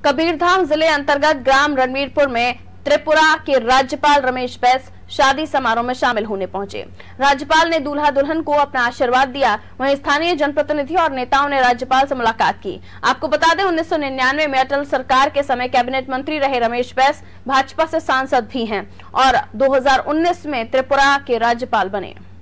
कबीरधाम जिले अंतर्गत ग्राम रणवीरपुर में त्रिपुरा के राज्यपाल रमेश बैस शादी समारोह में शामिल होने पहुंचे। राज्यपाल ने दूल्हा दुल्हन को अपना आशीर्वाद दिया। वहीं स्थानीय जनप्रतिनिधियों और नेताओं ने राज्यपाल से मुलाकात की। आपको बता दें 1999 में अटल सरकार के समय कैबिनेट मंत्री रहे रमेश बैस भाजपा से सांसद भी हैं और 2019 में त्रिपुरा के राज्यपाल बने।